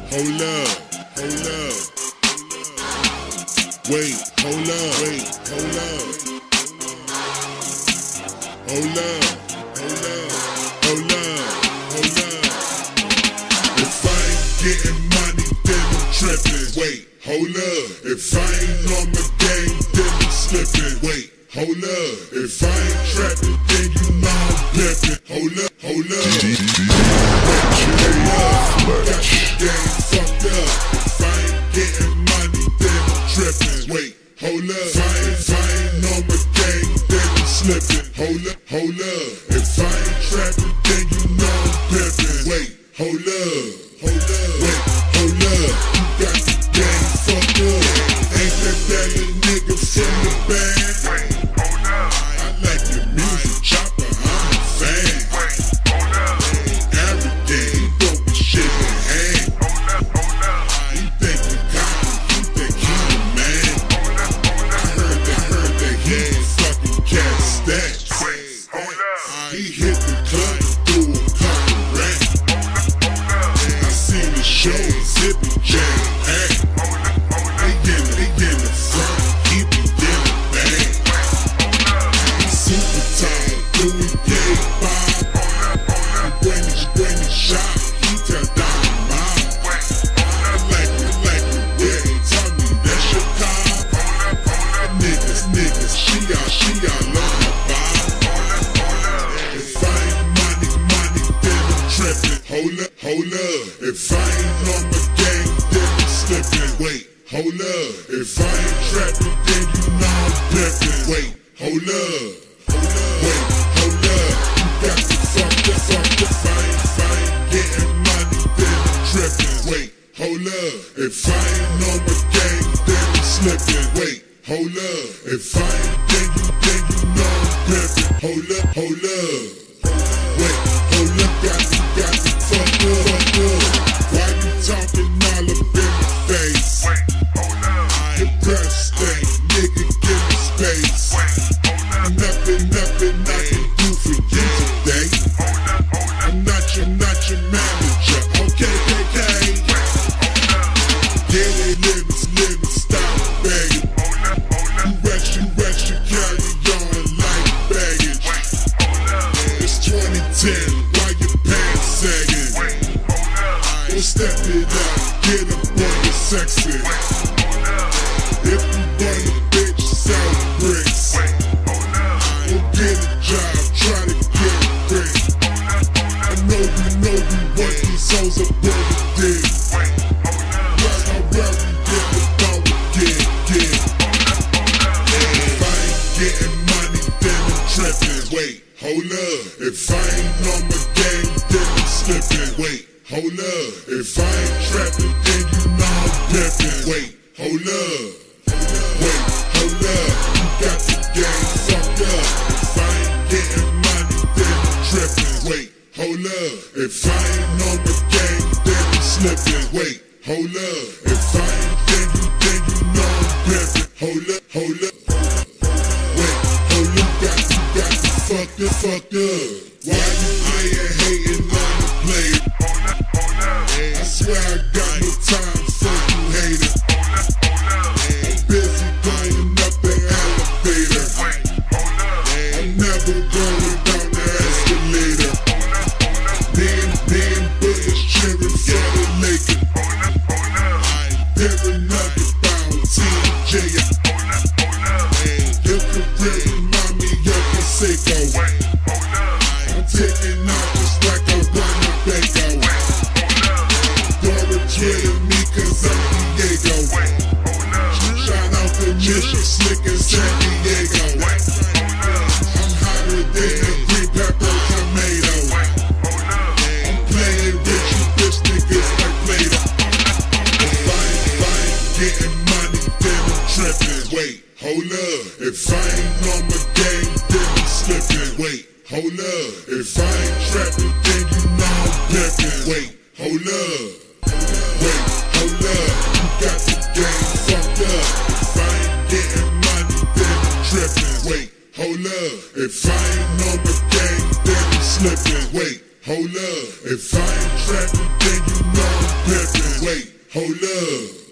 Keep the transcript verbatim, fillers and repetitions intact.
hold up, hold up. Wait, hold up, wait, hold up. Hold up, hold up, hold up, hold up. If I ain't getting money, then I'm tripping. Wait, hold up. If I ain't on my game, then I'm slipping. Wait, hold up. If I ain't trapping, then you know I'm pimping. Hold up, hold up. Fletch. Got the game fucked up. If I ain't getting money, then I'm tripping. Wait, hold up. If I ain't, if I ain't on my game, then I'm slipping. Hold up, hold up. If I ain't trapping, then you know I'm pimping. Wait, hold up, hold up. Wait, hold up. You got the game fucked up. Ain't that that little nigga from the band? Wait, hold up. I like your music, chopper, I'm a fan. Wait, hold up. Every day, he dope with shit in hand. Hold up, hold up. He think he cocky, he think he the man. Hold up, hold up. I heard that, heard that he ain't fucking cat stats. He hit the club and threw a couple racks. I seen the show, zipping jam pack. They in, they in the front, he be in the back. Super tall, Louis gave Bob. And when he, when he shot, he turned down the mob. I like it, like it, yeah, tell me that's your car. Niggas, niggas, she out, she out, love my vibe. Hold up, hold up. If I ain't on my game, then I'm slipping. Wait, hold up. If I ain't trapping, then you know I'm pimping. Wait, hold up. Wait, hold up. You got the fucked up, fucked up. If I ain't, if I ain't getting money, then I'm tripping. Wait, hold up. If I ain't on my game, then I'm slipping. Wait, hold up. If I ain't, then you, then you know I'm pimping. Hold up, hold up. Wait, hold up. Got the, got the fuck up, fuck up. Why you talking all up in my face? Wait, hold up. Your breath stink, nigga, give me space. Wait, hold up. Nothing, nothing I can do for you today. Hold up, hold up. I'm not your, not your manager, okay, okay. Wait, hold up. Get it, limits, limits, stop begging. Hold up, hold up. You extra, extra, carry on like baggage. Wait, hold up. It's twenty ten. Sagging. Wait, hold up. We'll step it up, get up on your sexy. Wait, hold up. If you want a bitch, sell bricks. Wait, hold up. We'll get a job, try to get a brick. Hold up, hold up. I know you know you want these hoes up on the dick. Wait, hold up. Right, I worry, get the ball again, get. Hold up, hold up. If I ain't getting money, then I'm tripping. Wait, hold up. If I ain't on my game, then I'm slipping. Wait, hold up. If I ain't trapping, then you know I'm pimping. Wait, hold up. Wait, hold up. You got the game fucked up. If I ain't getting money, then I'm tripping. Wait, hold up. If I ain't on my game, then I'm slipping. Wait, hold up. If I ain't, then you, then you know I'm pimping. Hold up, hold up. Wait, hold up. Got you, got you fucked up, fucked up. Why you playing, hating on the player? Hold up, hold up. I swear I got no time for you hater. Hold up, hold up. I'm busy going up the elevator. Wait, hold up. I'm never going down the escalator. Hold up, hold up. Me and, me and Bush cheering for the Lakers. Hold up, hold up. There's another bound Team J. Hold up, hold up. Your career remind me of Conseco. Wait, hold up. I'm taking off just like I run a bango. Dora Twitter me cause I'm Diego. Shout out to Mission Slick in San Diego. I'm hotter than a green pepper tomato. I'm playing with you bitch niggas like Play-Doh. If I ain't, if I ain't getting money, then I'm tripping. Wait, hold up. If I ain't on my game, then I'm slipping. Wait, hold up. If I ain't trapping, then you know I'm pimping. Wait, hold up. Wait, hold up. You got the game fucked up. If I ain't getting money, then I'm tripping. Wait, hold up. If I ain't on my game, then I'm slipping. Wait, hold up. If I ain't trapping, then you know I'm pimpin'. Wait, hold up.